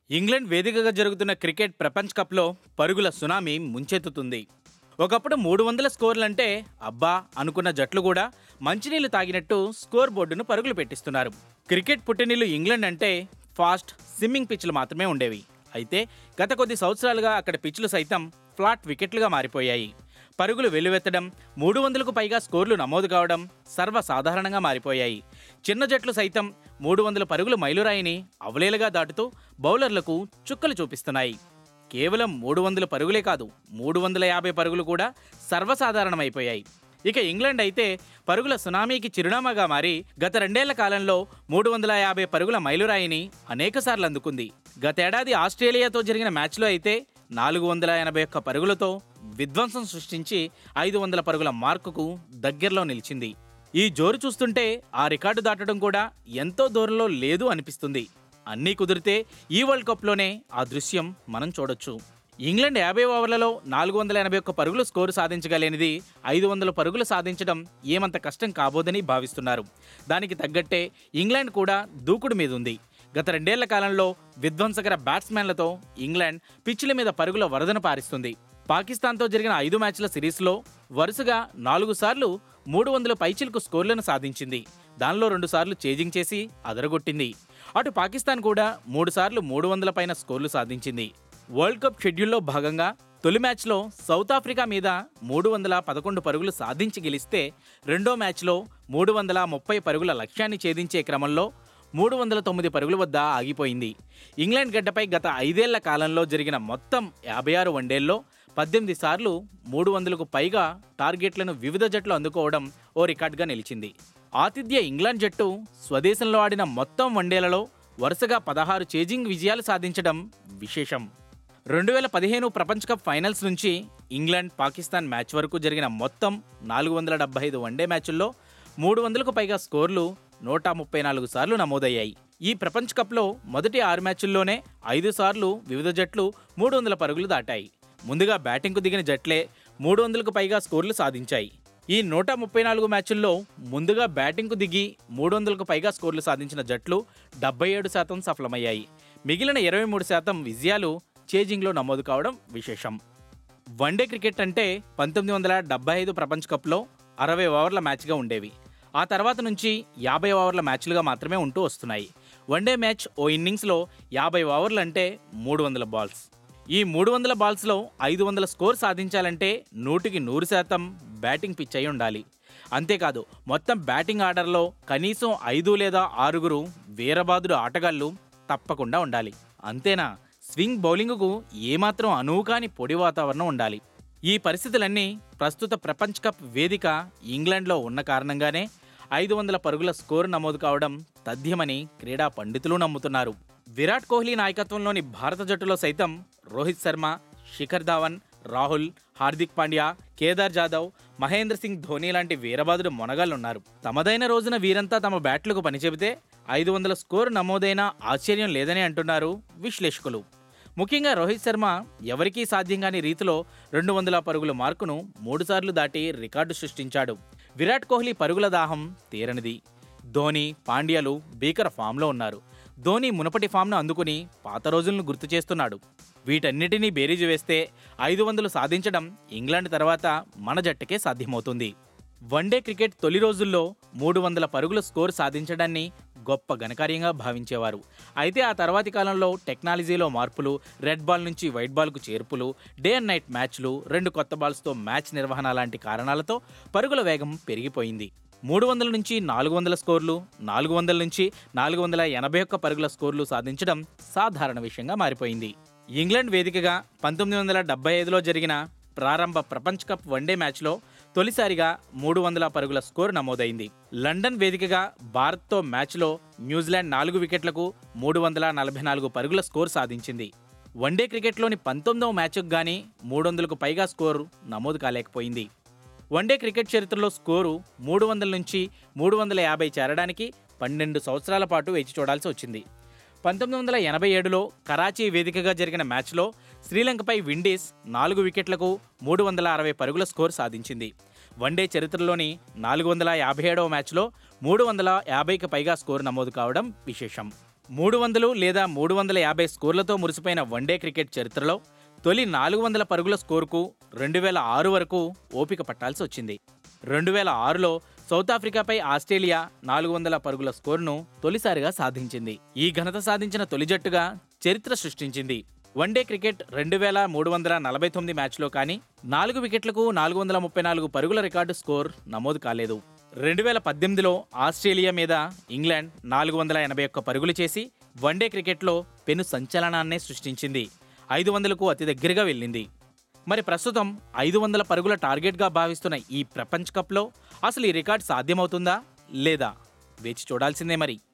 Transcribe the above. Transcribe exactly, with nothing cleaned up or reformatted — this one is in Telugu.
ఇంగ్లాండ్ వేదికగా జరుగుతున్న క్రికెట్ ప్రపంచ కప్లో పరుగుల సునామీ ముంచెత్తుతుంది. ఒకప్పుడు మూడు వందల స్కోర్లంటే అబ్బా అనుకున్న జట్లు కూడా మంచినీళ్లు తాగినట్టు స్కోర్ బోర్డును పరుగులు పెట్టిస్తున్నారు. క్రికెట్ పుట్టినిల్లు ఇంగ్లాండ్ అంటే ఫాస్ట్ స్విమ్మింగ్ పిచ్లు మాత్రమే ఉండేవి. అయితే గత కొద్ది సంవత్సరాలుగా అక్కడ పిచ్లు సైతం ఫ్లాట్ వికెట్లుగా మారిపోయాయి. పరుగులు వెల్లువెత్తడం, మూడు వందలకు పైగా స్కోర్లు నమోదు కావడం సర్వసాధారణంగా మారిపోయాయి. చిన్న జట్లు సైతం మూడు వందల పరుగుల మైలురాయిని అవలేలుగా దాటుతూ బౌలర్లకు చుక్కలు చూపిస్తున్నాయి. కేవలం మూడు వందల పరుగులే కాదు, మూడు వందల యాభై పరుగులు కూడా సర్వసాధారణమైపోయాయి. ఇక ఇంగ్లాండ్ అయితే పరుగుల సునామీకి చిరునామాగా మారి గత రెండేళ్ల కాలంలో మూడు వందల యాభై పరుగుల మైలురాయిని అనేకసార్లు అందుకుంది. గతేడాది ఆస్ట్రేలియాతో జరిగిన మ్యాచ్లో అయితే నాలుగు వందల ఎనభై ఒక్క పరుగులతో విధ్వంసం సృష్టించి ఐదు వందల పరుగుల మార్కుకు దగ్గరలో నిలిచింది. ఈ జోరు చూస్తుంటే ఆ రికార్డు దాటడం కూడా ఎంతో దూరంలో లేదు అనిపిస్తుంది. అన్నీ కుదిరితే ఈ వరల్డ్ కప్లోనే ఆ దృశ్యం మనం చూడొచ్చు. ఇంగ్లాండ్ యాభై ఓవర్లలో నాలుగు వందల ఎనభై ఒక్క పరుగులు స్కోరు సాధించగలేనిది ఐదు వందల పరుగులు సాధించడం ఏమంత కష్టం కాబోదని భావిస్తున్నారు. దానికి తగ్గట్టే ఇంగ్లాండ్ కూడా దూకుడు మీద ఉంది. గత రెండేళ్ల కాలంలో విధ్వంసకర బ్యాట్స్మెన్లతో ఇంగ్లాండ్ పిచ్ల మీద పరుగుల వరదను పారిస్తుంది. పాకిస్తాన్తో జరిగిన ఐదు మ్యాచ్ల సిరీస్లో వరుసగా నాలుగు సార్లు మూడు వందల పైచిలకు స్కోర్లను సాధించింది. దానిలో రెండు సార్లు చేజింగ్ చేసి అదరగొట్టింది. అటు పాకిస్తాన్ కూడా మూడు సార్లు మూడు వందల పైన స్కోర్లు సాధించింది. వరల్డ్ కప్ షెడ్యూల్లో భాగంగా తొలి మ్యాచ్లో సౌత్ ఆఫ్రికా మీద మూడు వందల పదకొండు పరుగులు సాధించి గెలిస్తే రెండో మ్యాచ్లో మూడు వందల ముప్పై పరుగుల లక్ష్యాన్ని ఛేదించే క్రమంలో మూడు వందల తొమ్మిది పరుగుల వద్ద ఆగిపోయింది. ఇంగ్లాండ్ గడ్డపై గత ఐదేళ్ల కాలంలో జరిగిన మొత్తం యాభై ఆరు వన్డేల్లో పద్దెనిమిది సార్లు మూడు వందలకు పైగా టార్గెట్లను వివిధ జట్లు అందుకోవడం ఓ రికార్డుగా నిలిచింది. ఆతిథ్య ఇంగ్లాండ్ జట్టు స్వదేశంలో ఆడిన మొత్తం వన్డేలలో వరుసగా పదహారు చేజింగ్ విజయాలు సాధించడం విశేషం. రెండు వేల పదిహేను ప్రపంచ కప్ ఫైనల్స్ నుంచి ఇంగ్లాండ్ పాకిస్తాన్ మ్యాచ్ వరకు జరిగిన మొత్తం నాలుగు వందల డెబ్బై ఐదు వన్డే మ్యాచుల్లో మూడు వందలకు పైగా స్కోర్లు నూట ముప్పై నాలుగు సార్లు నమోదయ్యాయి. ఈ ప్రపంచ కప్లో మొదటి ఆరు మ్యాచుల్లోనే ఐదు సార్లు వివిధ జట్లు మూడు వందల పరుగులు దాటాయి. ముందుగా బ్యాటింగ్కు దిగిన జట్లే మూడు వందలకు పైగా స్కోర్లు సాధించాయి. ఈ నూట ముప్పై నాలుగు మ్యాచుల్లో ముందుగా బ్యాటింగ్కు దిగి మూడు వందలకు పైగా స్కోర్లు సాధించిన జట్లు డెబ్బై ఏడు శాతం సఫలమయ్యాయి. మిగిలిన ఇరవై మూడు శాతం విజయాలు చేజింగ్లో నమోదు కావడం విశేషం. వన్డే క్రికెట్ అంటే పంతొమ్మిది వందల డెబ్బై ఐదు ప్రపంచ కప్లో అరవై ఓవర్ల మ్యాచ్గా ఉండేవి. ఆ తర్వాత నుంచి యాభై ఓవర్ల మ్యాచ్లుగా మాత్రమే ఉంటూ వస్తున్నాయి. వన్డే మ్యాచ్ ఓ ఇన్నింగ్స్లో యాభై ఓవర్లు అంటే మూడు వందల బాల్స్. ఈ మూడు వందల బాల్స్లో ఐదు వందల స్కోర్ సాధించాలంటే నూటికి నూరు శాతం బ్యాటింగ్ పిచ్ అయి ఉండాలి. అంతేకాదు మొత్తం బ్యాటింగ్ ఆర్డర్లో కనీసం ఐదు లేదా ఆరుగురు వీరబాదుడు ఆటగాళ్లు తప్పకుండా ఉండాలి. అంతేనా, స్వింగ్ బౌలింగుకు ఏమాత్రం అనువు కాని పొడి వాతావరణం ఉండాలి. ఈ పరిస్థితులన్నీ ప్రస్తుత ప్రపంచ కప్ వేదిక ఇంగ్లాండ్లో ఉన్న కారణంగానే ఐదు వందల పరుగుల స్కోరు నమోదు కావడం తథ్యమని క్రీడా పండితులు నమ్ముతున్నారు. విరాట్ కోహ్లీ నాయకత్వంలోని భారత జట్టులో సైతం రోహిత్ శర్మ, శిఖర్ ధావన్, రాహుల్, హార్దిక్ పాండ్యా, కేదార్ జాదవ్, మహేంద్ర సింగ్ ధోని లాంటి వీరబాదుడు మొనగాళ్లున్నారు. తమదైన రోజున వీరంతా తమ బ్యాట్లకు పనిచెబితే ఐదు వందల స్కోరు నమోదైనా ఆశ్చర్యం లేదని అంటున్నారు విశ్లేషకులు. ముఖ్యంగా రోహిత్ శర్మ ఎవరికీ సాధ్యం కాని రీతిలో రెండు వందల పరుగుల మార్కును మూడుసార్లు దాటి రికార్డు సృష్టించాడు. విరాట్ కోహ్లీ పరుగుల దాహం తీరనిది. ధోని, పాండ్యాలు భీకర ఫామ్లో ఉన్నారు. ధోని మునపటి ఫామ్ను అందుకుని పాత రోజులను గుర్తు చేస్తున్నాడు. వీటన్నిటినీ బేరీజు వేస్తే ఐదు వందలు సాధించడం ఇంగ్లాండ్ తర్వాత మన జట్టుకే సాధ్యమవుతుంది. వన్డే క్రికెట్ తొలి రోజుల్లో మూడు వందల పరుగుల స్కోర్ సాధించడాన్ని గొప్ప ఘనకార్యంగా భావించేవారు. అయితే ఆ తర్వాతి కాలంలో టెక్నాలజీలో మార్పులు, రెడ్ బాల్ నుంచి వైట్ బాల్కు చేర్పులు, డే అండ్ నైట్ మ్యాచ్లు, రెండు కొత్త బాల్స్తో మ్యాచ్ నిర్వహణ లాంటి కారణాలతో పరుగుల వేగం పెరిగిపోయింది. మూడు వందల నుంచి నాలుగు వందల స్కోర్లు, నాలుగు వందల నుంచి నాలుగు వందల ఎనభై ఒక్క పరుగుల స్కోర్లు సాధించడం సాధారణ విషయంగా మారిపోయింది. ఇంగ్లాండ్ వేదికగా పంతొమ్మిది వందల డెబ్బై ఐదులో జరిగిన ప్రారంభ ప్రపంచ కప్ వన్డే మ్యాచ్లో తొలిసారిగా మూడు వందల పరుగుల స్కోరు నమోదైంది. లండన్ వేదికగా భారత్తో మ్యాచ్లో న్యూజిలాండ్ నాలుగు వికెట్లకు మూడు వందల నలభై నాలుగు పరుగుల స్కోరు సాధించింది. వన్డే క్రికెట్లోని పంతొమ్మిదవ మ్యాచ్కు గానీ మూడు వందలకు పైగా స్కోరు నమోదు కాలేకపోయింది. వన్డే క్రికెట్ చరిత్రలో స్కోరు మూడు వందల నుంచి మూడు వందల యాభై చేరడానికి పన్నెండు సంవత్సరాల పాటు వేచి చూడాల్సి వచ్చింది. పంతొమ్మిది వందల ఎనభై ఏడులో కరాచీ వేదికగా జరిగిన మ్యాచ్లో శ్రీలంకపై విండీస్ నాలుగు వికెట్లకు మూడు వందల అరవై పరుగుల స్కోర్ సాధించింది. వన్డే చరిత్రలోని నాలుగు వందల యాభై ఏడవ మ్యాచ్లో మూడు వందల యాభైకి పైగా స్కోరు నమోదు కావడం విశేషం. మూడు వందలు లేదా మూడు వందల యాభై స్కోర్లతో మురిసిపోయిన వన్డే క్రికెట్ చరిత్రలో తొలి నాలుగు వందల పరుగుల స్కోరుకు రెండు వేల ఆరు వరకు ఓపిక పట్టాల్సి వచ్చింది. రెండు వేల ఆరులో సౌత్ ఆఫ్రికాపై ఆస్ట్రేలియా నాలుగు వందల పరుగుల స్కోరును తొలిసారిగా సాధించింది. ఈ ఘనత సాధించిన తొలి జట్టుగా చరిత్ర సృష్టించింది. వన్డే క్రికెట్ రెండు వేల మూడు వందల నలభై తొమ్మిది మ్యాచ్లో కానీ నాలుగు వికెట్లకు నాలుగు వందల ముప్పై నాలుగు పరుగుల రికార్డు స్కోర్ నమోదు కాలేదు. రెండు వేల పద్దెనిమిదిలో ఆస్ట్రేలియా మీద ఇంగ్లాండ్ నాలుగు వందల ఎనభై ఒక్క పరుగులు చేసి వన్డే క్రికెట్లో పెను సంచలనాన్నే సృష్టించింది. ఐదు వందలకు అతి దగ్గరగా వెళ్ళింది. మరి ప్రస్తుతం ఐదు వందల పరుగుల టార్గెట్గా భావిస్తున్న ఈ ప్రపంచ కప్లో అసలు ఈ రికార్డ్ సాధ్యమవుతుందా లేదా వేచి చూడాల్సిందే మరి.